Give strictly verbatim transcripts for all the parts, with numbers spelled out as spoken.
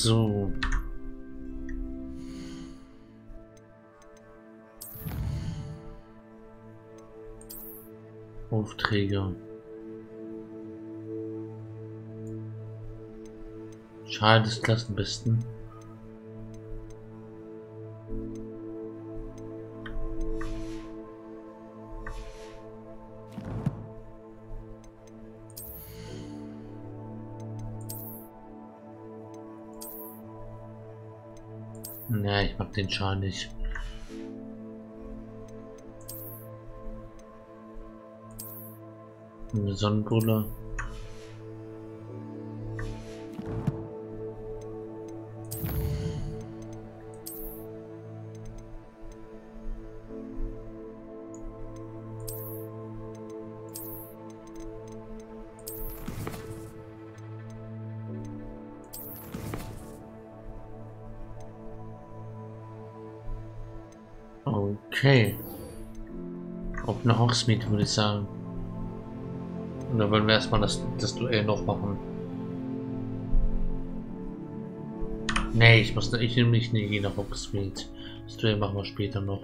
So. Aufträge. Schal des Klassenbesten. Ne, ich mag den Schal nicht. Eine Sonnenbrille. Okay. Auf eine Hogsmeade würde ich sagen. Und dann wollen wir erstmal das, das Duell noch machen. Nee, ich muss ich nehme mich nicht nach Hogsmeade. Das Duell machen wir später noch.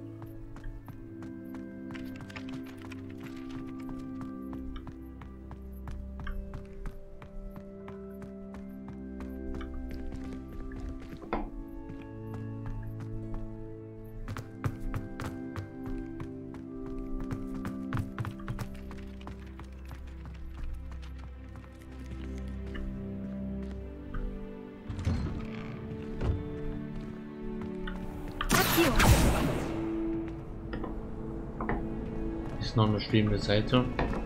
Ist noch eine schwebende Seite.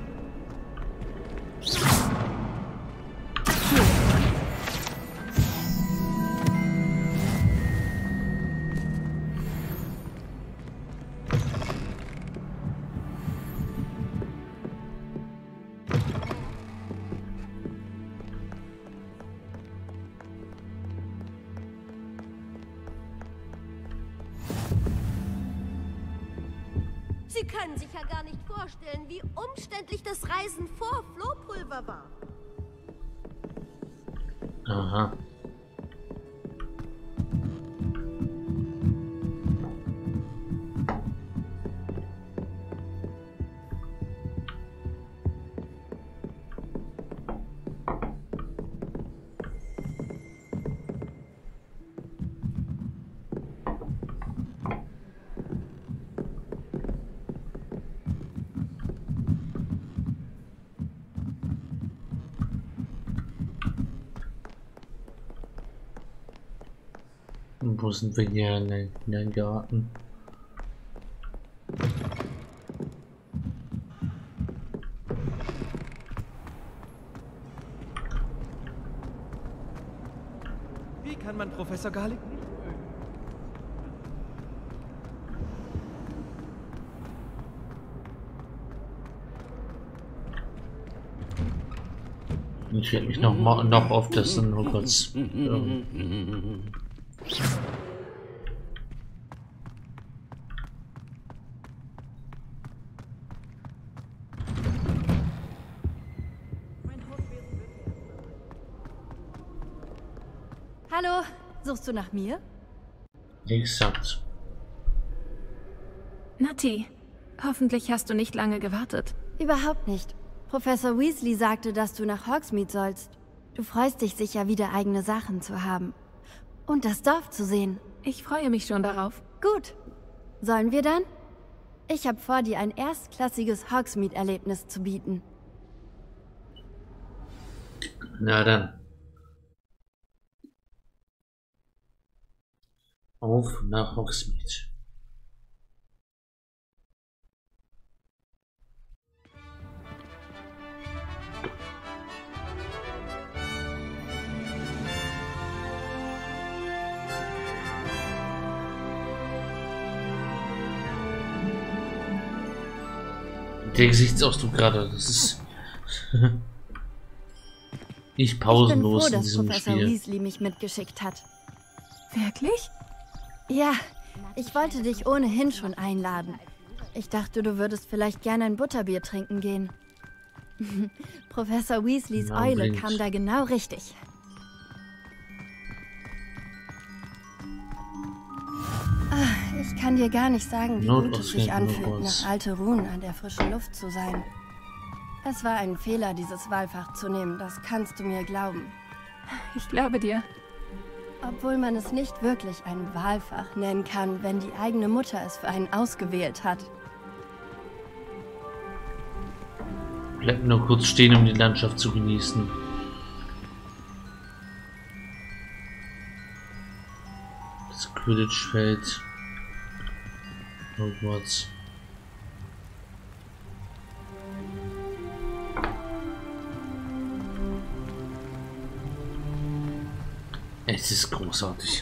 Sie können sich ja gar nicht vorstellen, wie umständlich das Reisen vor Flohpulver war. Aha. Und wo sind wir hier hineingeraten? Wie kann man Professor Garlick nicht mögen? Ich werde mich noch mal noch auf das nur kurz. Ähm, Hallo, suchst du nach mir? exakt. Nati, hoffentlich hast du nicht lange gewartet. Überhaupt nicht. Professor Weasley sagte, dass du nach Hogsmeade sollst. Du freust dich sicher, wieder eigene Sachen zu haben. Und das Dorf zu sehen. Ich freue mich schon darauf. Gut. Sollen wir dann? Ich habe vor, dir ein erstklassiges Hogsmeade-Erlebnis zu bieten. Na dann. Auf nach Hogsmeade. Der Gesichtsausdruck gerade, das ist nicht pausenlos Ich bin froh, in diesem dass Professor Spiel. Weasley mich mitgeschickt hat. Wirklich? Ja, ich wollte dich ohnehin schon einladen. Ich dachte, du würdest vielleicht gerne ein Butterbier trinken gehen. Professor Weasleys Na, Eule unbedingt. kam da genau richtig. ich kann dir gar nicht sagen, wie gut es sich anfühlt, Notausgang, nach alte Ruhen an der frischen Luft zu sein. Es war ein Fehler, dieses Wahlfach zu nehmen, das kannst du mir glauben. Ich glaube dir. Obwohl man es nicht wirklich ein Wahlfach nennen kann, wenn die eigene Mutter es für einen ausgewählt hat. Bleib nur kurz stehen, um die Landschaft zu genießen. Das Quidditch-Feld. Hogwarts. Es ist großartig.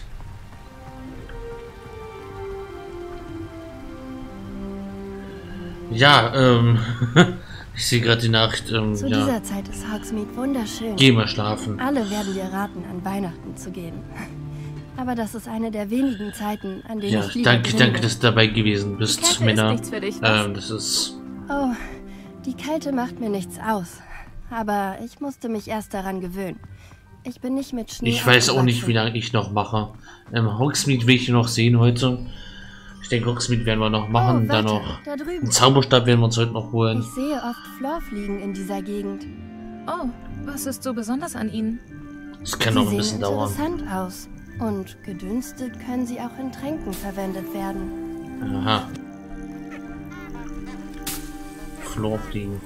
Ja, ähm, ich sehe gerade die Nachricht. Ähm, Zu ja. dieser Zeit ist Hogsmeade wunderschön. Geh mal schlafen. Alle werden dir raten, an Weihnachten zu gehen. Aber das ist eine der wenigen Zeiten, an denen Ja, ich lieber danke, drin danke, bin. dass du dabei gewesen Die bist, Kälte Männer. ist nichts für dich, was? Ähm, das ist. Oh, die Kälte macht mir nichts aus. Aber ich musste mich erst daran gewöhnen. Ich bin nicht mit Schnee Ich weiß auch nicht, aufgewachsen. wie lange ich noch mache. Ähm, Hogsmeade will ich noch sehen heute. Ich denke, Hogsmeade werden wir noch machen. Oh, Dann warte, noch. da drüben. Einen Zauberstab werden wir uns heute noch holen. Ich sehe oft Florfliegen in dieser Gegend. Oh, was ist so besonders an ihnen? Das kann Sie noch ein sehen bisschen dauern. interessant aus. Und gedünstet können sie auch in Tränken verwendet werden. Aha. Florfliegen.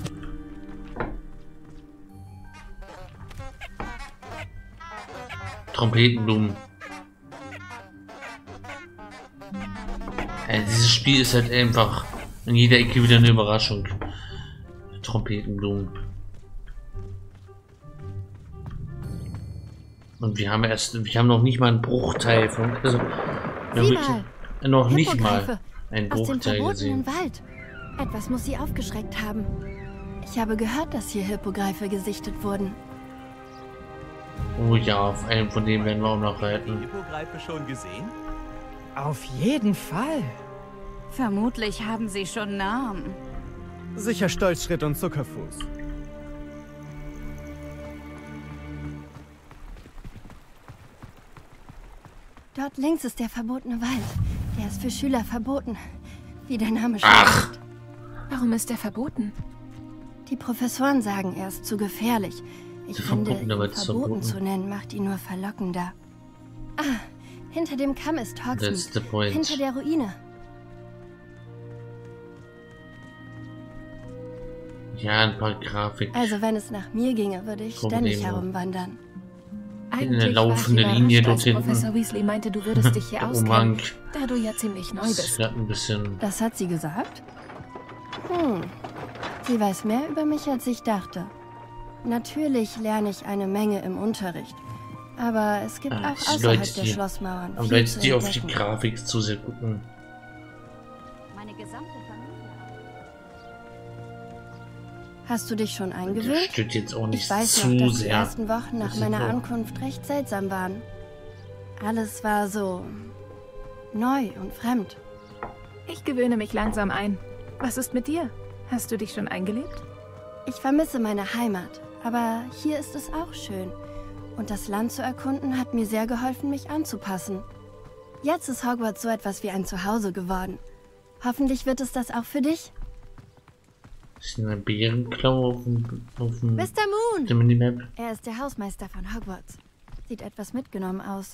Trompetenblumen. Ja, dieses Spiel ist halt einfach in jeder Ecke wieder eine Überraschung. Trompetenblumen. Und wir haben erst, wir haben noch nicht mal einen Bruchteil von, also, wir Sieh haben mal, noch nicht Hippogreife mal einen aus dem Bruchteil verbotenen gesehen. Wald. Etwas muss sie aufgeschreckt haben. Ich habe gehört, dass hier Hippogreife gesichtet wurden. Oh ja, auf einem von denen werden wir auch noch reiten. Hippogreife schon gesehen? Auf jeden Fall. Vermutlich haben sie schon Namen. Sicher Stolzschritt und Zuckerfuß. Dort links ist der verbotene Wald. Der ist für Schüler verboten. Wie der Name schon Ach. sagt. Warum ist er verboten? Die Professoren sagen, er ist zu gefährlich. Ich Der finde, verbotene ihn Wald ist verboten verboten. zu nennen, macht ihn nur verlockender. Ah, hinter dem Kamm ist That's the Hogsmeade. point. Hinter der Ruine. Ja, ein paar Grafik. Also wenn es nach mir ginge, würde ich Probleme. ständig herumwandern. Eigentlich laufende war ich Linie überrascht, dort als hinten. Professor Weasley meinte, du würdest dich hier Der auskennen, Umhang. da du ja ziemlich neu Das ist bist. gerade ein bisschen. Das hat sie gesagt? Hm. Sie weiß mehr über mich, als ich dachte. Natürlich lerne ich eine Menge im Unterricht. Aber es gibt Ah, auch die außerhalb Leute, der die- Schlossmauern Aber viel Leute, zu die auf die entdecken. Grafik zu sehr gucken. Meine gesamte Familie. Hast du dich schon Das eingewöhnt? stört jetzt auch nicht Ich weiß zu noch, dass die sehr. ersten Wochen nach Das ist meiner noch- Ankunft recht seltsam waren. Alles war so neu und fremd. Ich gewöhne mich langsam ein. Was ist mit dir? Hast du dich schon eingelebt? Ich vermisse meine Heimat, aber hier ist es auch schön. Und das Land zu erkunden hat mir sehr geholfen, mich anzupassen. Jetzt ist Hogwarts so etwas wie ein Zuhause geworden. Hoffentlich wird es das auch für dich. Ist eine Bärenklaue auf dem, auf dem Mister Moon! der Minimap? Er ist der Hausmeister von Hogwarts. Sieht etwas mitgenommen aus.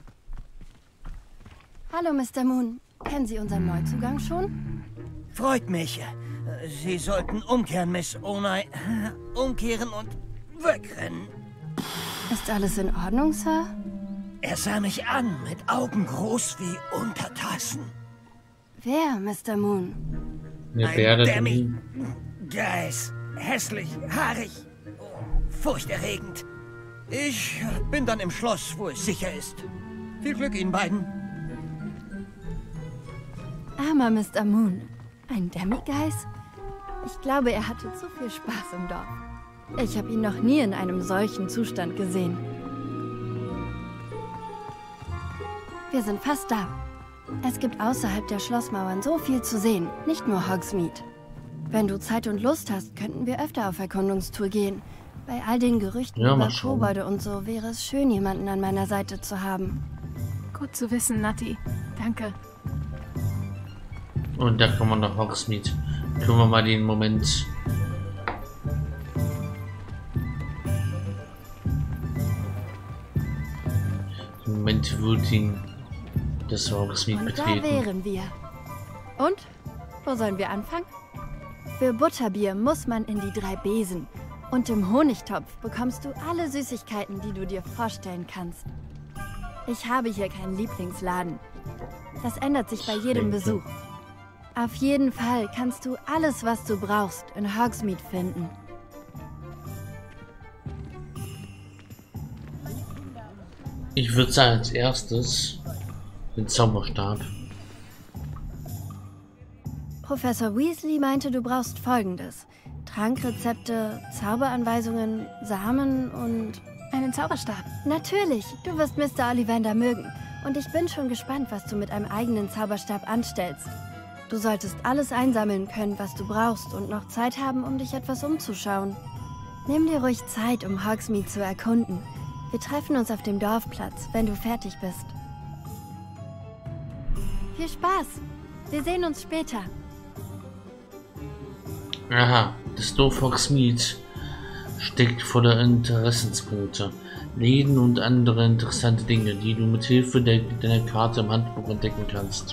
Hallo, Mister Moon. Kennen Sie unseren Neuzugang schon? Freut mich. Sie sollten umkehren, Miss Onai. Umkehren und wegrennen. Ist alles in Ordnung, Sir? Er sah mich an, mit Augen groß wie Untertassen. Wer, Mister Moon? Eine Ein Bär da Demi. drin. Geist. Hässlich, haarig. Furchterregend. Ich bin dann im Schloss, wo es sicher ist. Viel Glück Ihnen beiden. Armer Mister Moon. Ein Demigeist? Ich glaube, er hatte zu viel Spaß im Dorf. Ich habe ihn noch nie in einem solchen Zustand gesehen. Wir sind fast da. Es gibt außerhalb der Schlossmauern so viel zu sehen, nicht nur Hogsmeade. Wenn du Zeit und Lust hast, könnten wir öfter auf Erkundungstour gehen. Bei all den Gerüchten Ja, mal über schauen. Kobolde und so wäre es schön, jemanden an meiner Seite zu haben. Gut zu wissen, Natti. Danke. Und da kommen wir nach Hogsmeade. Können wir mal den Moment. Den Moment würdigen, dass wir Hogsmeade Und da betreten. wären wir. Und? Wo sollen wir anfangen? Für Butterbier muss man in die drei Besen. Und im Honigtopf bekommst du alle Süßigkeiten, die du dir vorstellen kannst. Ich habe hier keinen Lieblingsladen. Das ändert sich bei jedem Besuch. Auf jeden Fall kannst du alles, was du brauchst, in Hogsmeade finden. Ich würde sagen, als erstes den Zauberstab. Professor Weasley meinte, du brauchst Folgendes. Trankrezepte, Zauberanweisungen, Samen und... Einen Zauberstab. Natürlich, du wirst Mister Ollivander mögen. Und ich bin schon gespannt, was du mit einem eigenen Zauberstab anstellst. Du solltest alles einsammeln können, was du brauchst und noch Zeit haben, um dich etwas umzuschauen. Nimm dir ruhig Zeit, um Hogsmeade zu erkunden. Wir treffen uns auf dem Dorfplatz, wenn du fertig bist. Viel Spaß! Wir sehen uns später. Aha, das Dorf Hogsmeade steckt voller Interessenspunkte, Läden und andere interessante Dinge, die du mit Hilfe der, deiner Karte im Handbuch entdecken kannst.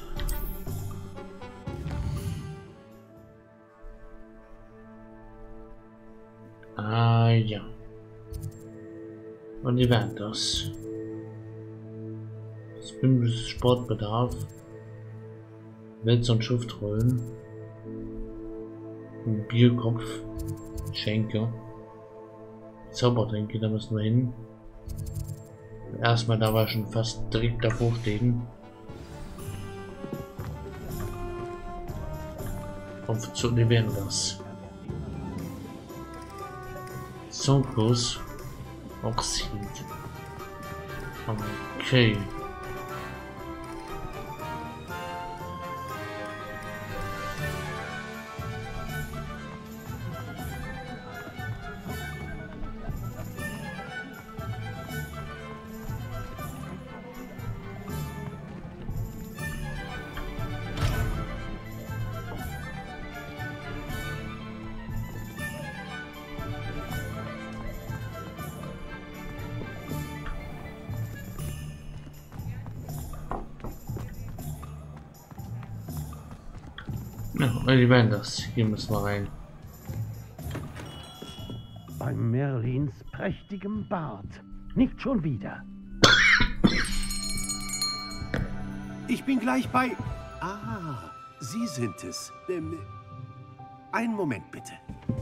Ah ja. Und die werden das. Das Bündnis Sportbedarf. Wälzer und Schriftrollen. Ein Bierkopf. Schenke. Zaubertränke, da müssen wir hin. Erstmal, da war schon fast direkt davor stehen. Und zu werden das. Zonkus. Oxid. Okay. Ja, Ollivanders, hier müssen wir rein. Bei Merlins prächtigem Bart. Nicht schon wieder. Ich bin gleich bei... Ah, Sie sind es. Ähm, einen Moment bitte.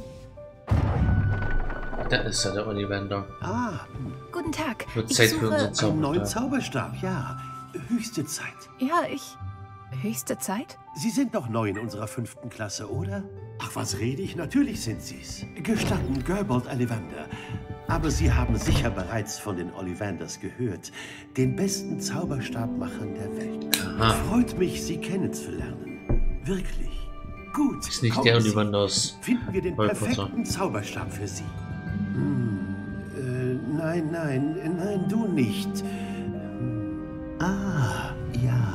Da ist er, der Ollivander. Ah, Guten Tag. Wird Ich Zeit für unseren suche... einen neuen Zauberstab. Zauberstab, ja. Höchste Zeit. Ja, ich... Höchste Zeit? Sie sind doch neu in unserer fünften Klasse, oder? Ach, was rede ich? Natürlich sind Sie's. Gestatten, Gerbold Ollivander. Aber Sie haben sicher bereits von den Ollivanders gehört. Den besten Zauberstabmachern der Welt. Aha. Freut mich, Sie kennenzulernen. Wirklich. Gut. Ist nicht kommen der Sie. Ollivanders. Finden wir den Harry Potter. perfekten Zauberstab für Sie. Hm, äh, nein, nein, nein, du nicht. Hm. Ah, ja.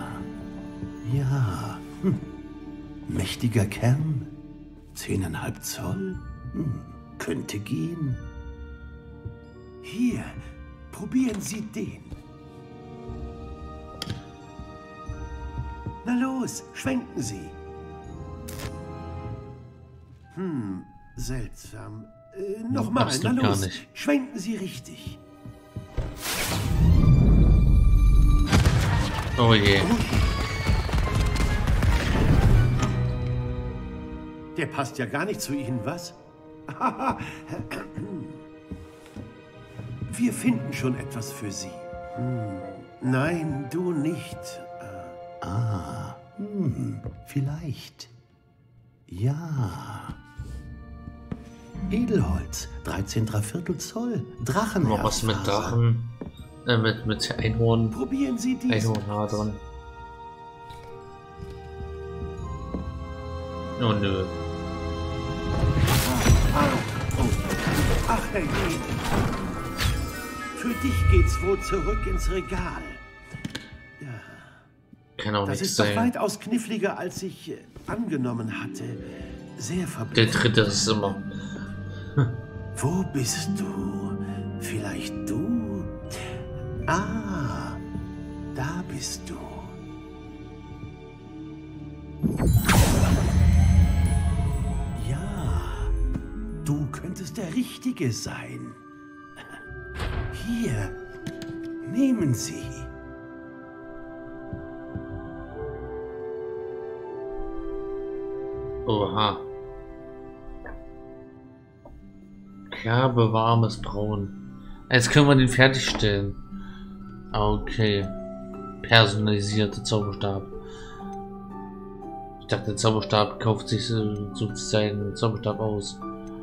Ja. Hm. Mächtiger Kern. Zehneinhalb Zoll. Hm. Könnte gehen. Hier, probieren Sie den. Na los, schwenken Sie. Hm, seltsam. Äh, Nochmal, na Absolut gar los. nicht. Schwenken Sie richtig. Oh je. Der passt ja gar nicht zu Ihnen, was? Wir finden schon etwas für Sie. Hm. Nein, du nicht. Äh, ah, hm, vielleicht. Ja. Edelholz, dreizehn Dreiviertel Zoll, Drachen. Noch was mit Drachen. Äh, mit, mit Einhorn. Probieren Sie dies. Einhornhaar dran. Oh nö. Ach, hey. Für dich geht's wohl zurück ins Regal. Ja. Kann auch Das nichts ist doch sein. weitaus kniffliger, als ich äh, angenommen hatte. Sehr Der verblüffend. dritte ist immer. Wo bist du? Vielleicht du? Ah, da bist du. Ja, du könntest der Richtige sein. Hier, nehmen Sie. Oha. Kerbe, warmes Braun. Jetzt können wir den fertigstellen. Okay. Personalisierte Zauberstab. Ich dachte, der Zauberstab kauft sich so, so seinen Zauberstab aus.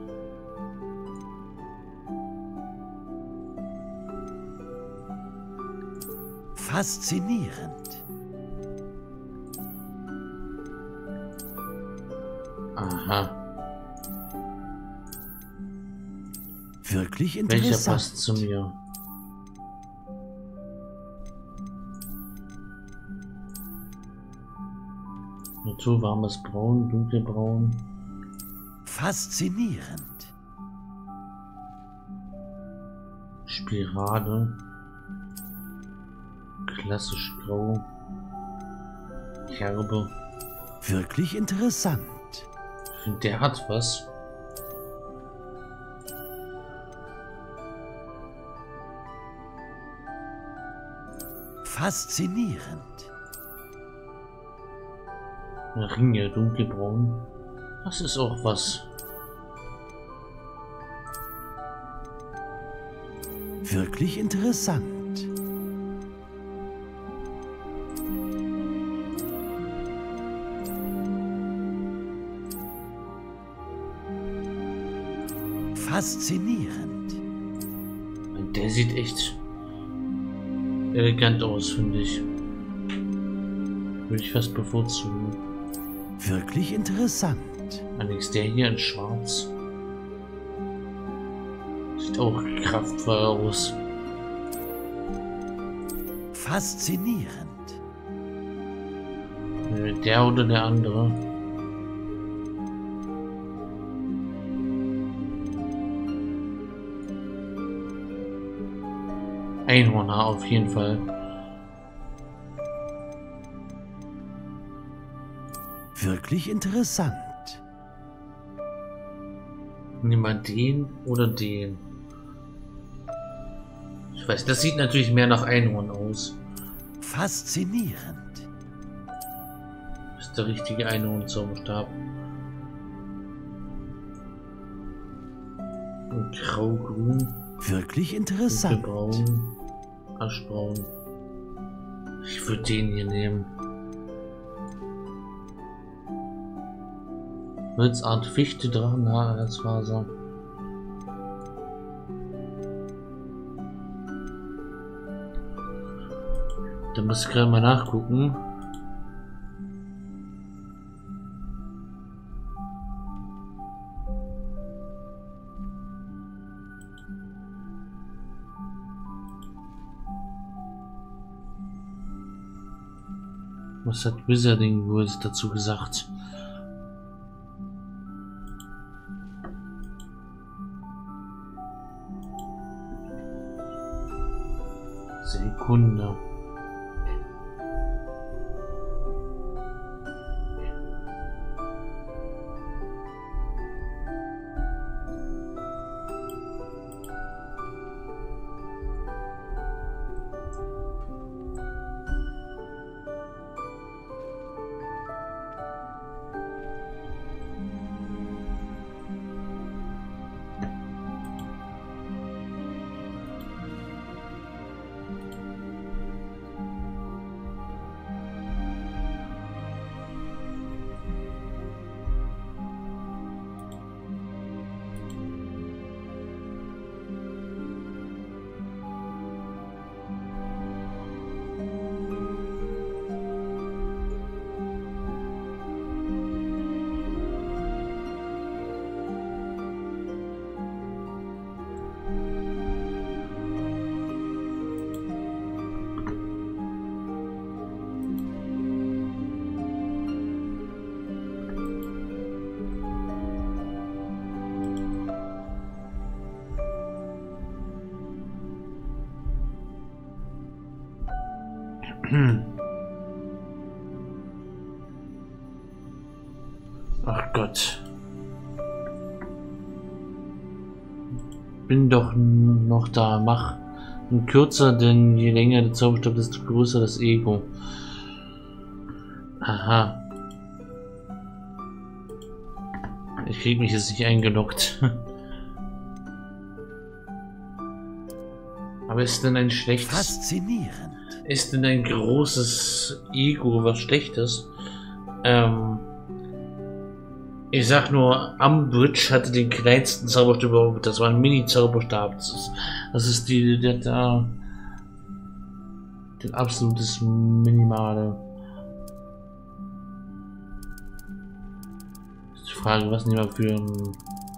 Faszinierend. Aha. Wirklich Welcher interessant. passt zu mir? Natur, warmes Braun, dunkelbraun. Faszinierend. Spirale. Klassisch grau. Kerbe. Wirklich interessant. Ich finde, der hat was. Faszinierend. Ringe, dunkelbraun. Das ist auch was. Wirklich interessant. Faszinierend. Und der sieht echt elegant aus, finde ich. Würde ich fast bevorzugen. Wirklich interessant. Allerdings der hier in schwarz. Sieht auch kraftvoll aus. Faszinierend. Der oder der andere. Einhornhaar auf jeden Fall. Wirklich interessant. Nehmen wir den oder den. Ich weiß, das sieht natürlich mehr nach Einhorn aus. Faszinierend. Das ist der richtige Einhorn-Zauberstab. Und grau-grün. Wirklich interessant. Braun, aschbraun. Ich würde den hier nehmen. Holzart, Fichte, Drachenhaar, Herzfaser. Da muss ich gerade mal nachgucken. Was hat Wizarding World dazu gesagt? Sekunde. Ach Gott. Bin doch noch da. Mach ihn kürzer, denn je länger der Zauberstab, desto größer das Ego. Aha. Ich krieg mich jetzt nicht eingeloggt. Aber ist denn ein schlechtes... Faszinierend. Ist denn ein großes Ego was Schlechtes? Ähm... Ich sag nur, Umbridge hatte den kleinsten Zauberstab überhaupt. Das war ein Mini-Zauberstab. Das ist, das ist die, der da, den absolutes Minimale. Ist die Frage, was nehmen wir für ein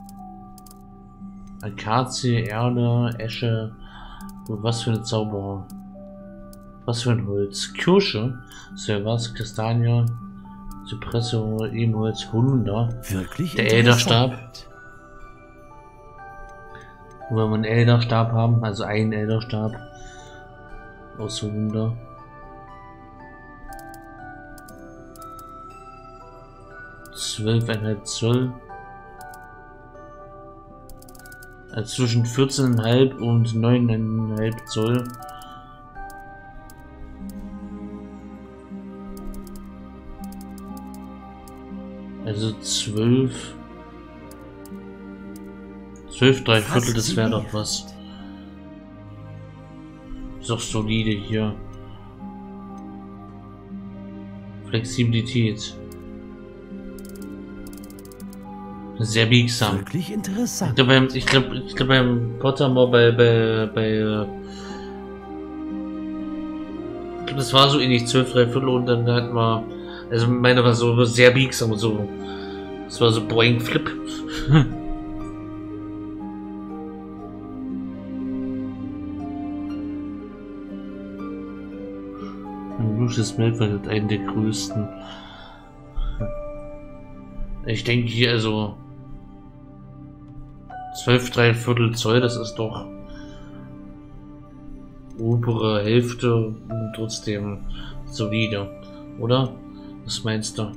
Akazie, Erde, Esche, was für eine Zauberer? Was für ein Holz? Kirsche, Silvers, Kastanie. Zypresse, ebenholz, Holunder. Wirklich? Der Elderstab. Wo wir einen Elderstab haben, also einen Elderstab aus Holunder. zwölf Komma fünf Zoll. Also zwischen vierzehn Komma fünf und neun Komma fünf Zoll. Also zwölf. zwölf, drei Viertel, das wäre doch was. Ist doch solide hier. Flexibilität. Sehr biegsam. Wirklich interessant. Ich glaube, ich glaube, ich glaube beim Pottermore bei, bei, bei, ich glaube, das war so ähnlich zwölf, drei Viertel und dann hatten wir, also meine war so sehr biegsam und so. Das war so Boing Flip. Lucius Malfoy ist einen der größten. Ich denke hier also zwölf, drei Viertel Zoll, das ist doch obere Hälfte und trotzdem solide, oder? Was meinst du?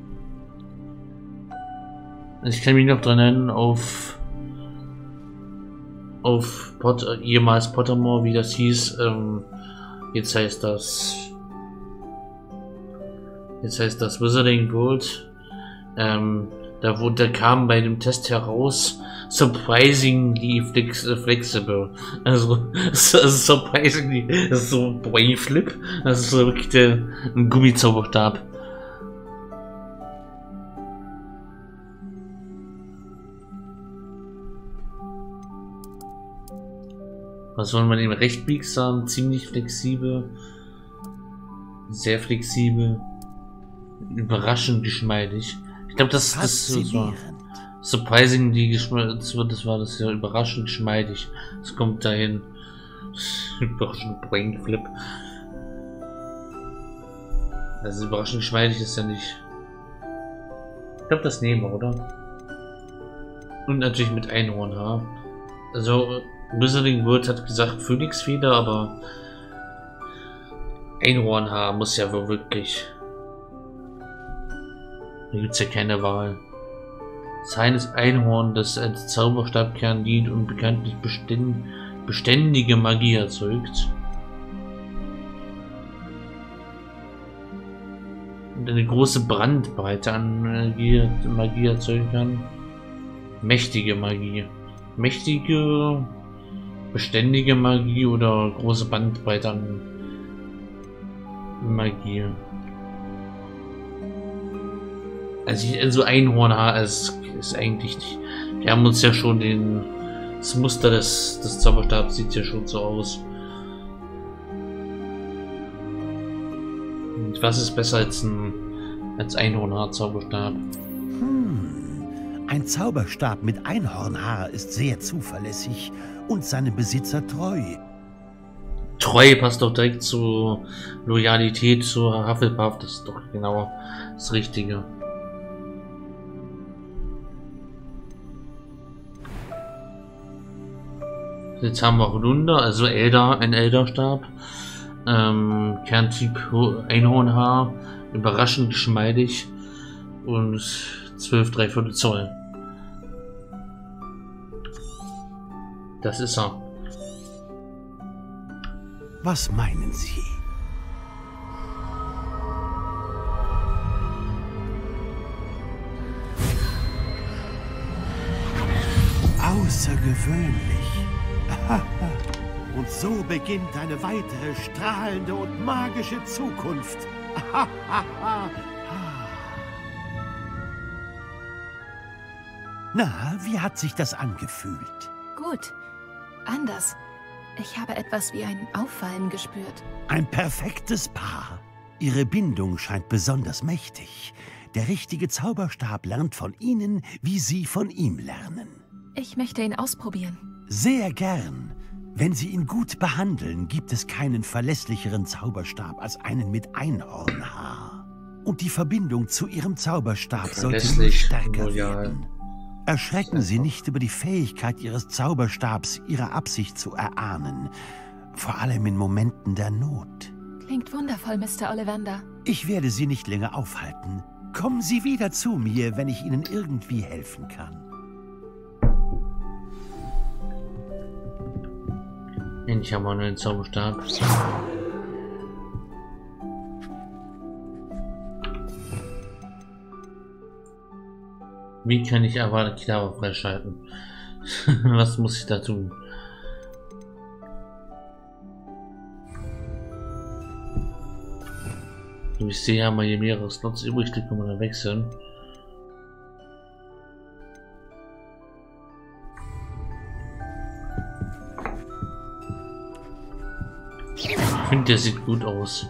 Ich kann mich noch dran erinnern auf auf Pot ehemals Pottermore, wie das hieß. Ähm, jetzt heißt das jetzt heißt das Wizarding World. Ähm, da wurde, da kam bei dem Test heraus surprisingly flex, äh, flexible. Also, also surprisingly, das ist so Brain Flip. Das ist so wirklich der ein Gummizauberstab. Was soll man eben recht biegsam, ziemlich flexibel, sehr flexibel, überraschend geschmeidig. Ich glaube, das, das, das war surprisingly geschmeidig, das war das ja überraschend geschmeidig. Es kommt dahin. Überraschend Brain Flip. Also überraschend geschmeidig ist ja nicht. Ich glaube, das nehmen wir, oder? Und natürlich mit Einhornhaar. Also Wizarding World hat gesagt Phönixfeder, aber Einhornhaar muss ja wohl wirklich. Da gibt es ja keine Wahl. Seines Einhorn, das als Zauberstabkern dient und bekanntlich beständ, beständige Magie erzeugt. Und eine große Brandbreite an Magie, Magie erzeugen kann. Mächtige Magie. Mächtige, beständige Magie oder große Bandbreite an Magie. Also, also Einhornhaar ist, ist eigentlich nicht. Wir haben uns ja schon den. Das Muster des, des Zauberstabs sieht ja schon so aus. Und was ist besser als ein als Einhornhaar-Zauberstab? Hm. Ein Zauberstab mit Einhornhaar ist sehr zuverlässig und seinem Besitzer treu. Treu passt doch direkt zu Loyalität zur Hufflepuff. Das ist doch genau das Richtige. Jetzt haben wir Holunder, also Elder, ein Elderstab. Ähm, Kerntyp Einhornhaar, überraschend geschmeidig und zwölf Dreiviertel Zoll. Das ist er. Was meinen Sie? Außergewöhnlich. Und so beginnt eine weitere strahlende und magische Zukunft. Na, wie hat sich das angefühlt? Gut. Anders. Ich habe etwas wie ein Auffallen gespürt. Ein perfektes Paar. Ihre Bindung scheint besonders mächtig. Der richtige Zauberstab lernt von Ihnen, wie Sie von ihm lernen. Ich möchte ihn ausprobieren. Sehr gern. Wenn Sie ihn gut behandeln, gibt es keinen verlässlicheren Zauberstab als einen mit Einhornhaar. Und die Verbindung zu Ihrem Zauberstab sollte nur stärker werden. Erschrecken Sie nicht über die Fähigkeit Ihres Zauberstabs, Ihre Absicht zu erahnen. Vor allem in Momenten der Not. Klingt wundervoll, Mister Ollivander. Ich werde Sie nicht länger aufhalten. Kommen Sie wieder zu mir, wenn ich Ihnen irgendwie helfen kann. Endlich haben wir einen Zauberstab. Wie kann ich Avada Kedavra freischalten? Was muss ich da tun? Wie ich sehe, haben wir hier mehrere Slots übrig, die können wir dann wechseln. Ich finde, der sieht gut aus.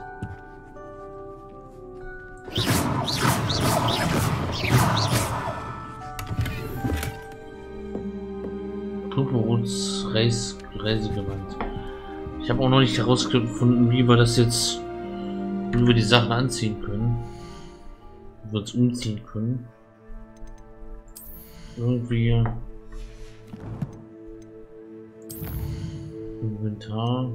Purpurrotes Reis Reisegewand. Ich habe auch noch nicht herausgefunden, wie wir das jetzt, wie wir die Sachen anziehen können. Wie wir uns umziehen können. Irgendwie Inventar.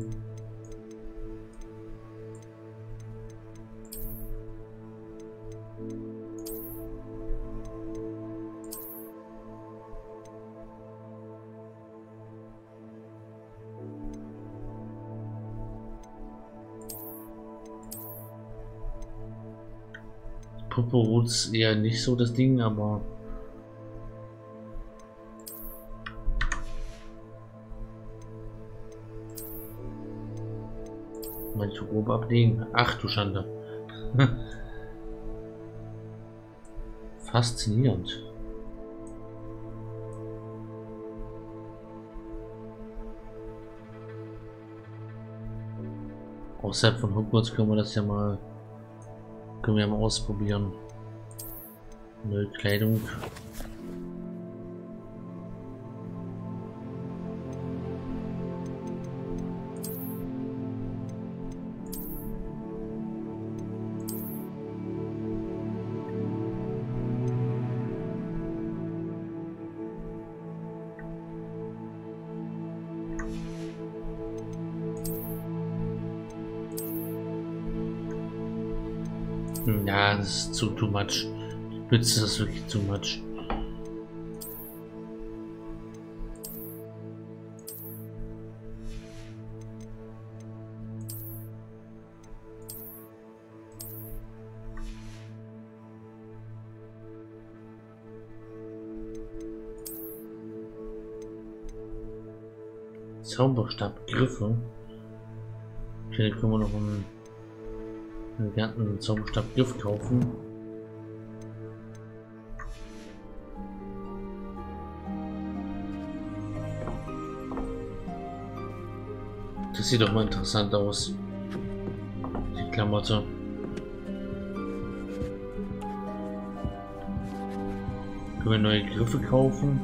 Purpurrots eher nicht so das Ding, aber manche Robe ablegen. Ach du Schande. Faszinierend. Außerhalb von Hogwarts können wir das ja mal Können wir mal ausprobieren. Neue Kleidung. Ja, das ist zu too much. Die Mütze ist wirklich too much. Zauberstabgriffe. Okay, können wir noch einen Wir hatten einen Zauberstabgriff kaufen. Das sieht doch mal interessant aus. Die Klamotte. Können wir neue Griffe kaufen?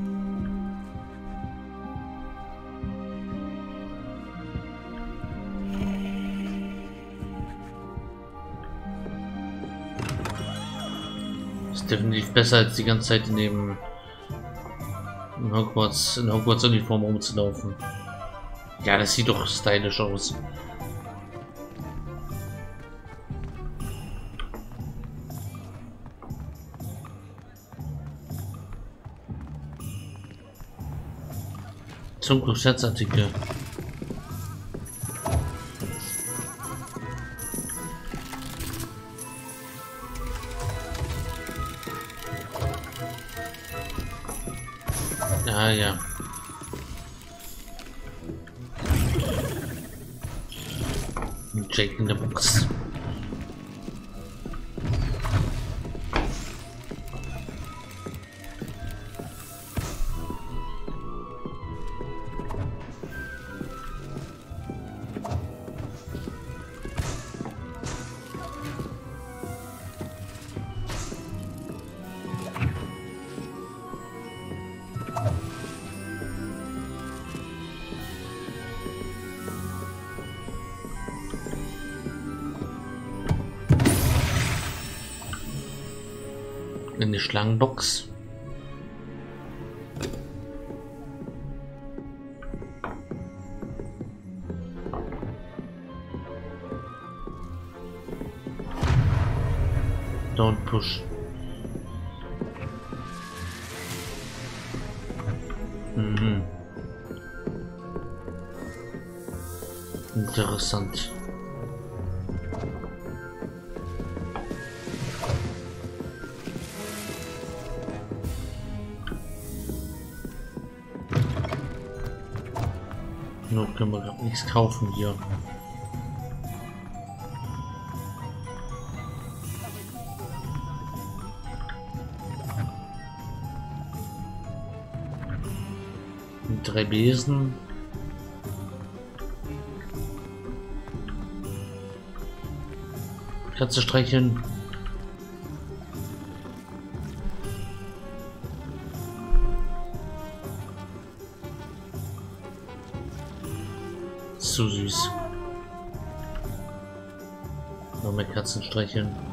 Definitiv besser als die ganze Zeit in dem in Hogwarts in Hogwarts Uniform rumzulaufen. Ja, das sieht doch stylisch aus. Zum Geschäftsartikel. Ah ja. Jake in der Box. In die Schlangenbox. Don't push. Mhm. Interessant. Nur können wir gar nichts kaufen hier. Und drei Besen. Katze streicheln. So süß. Noch mehr Katzen streicheln.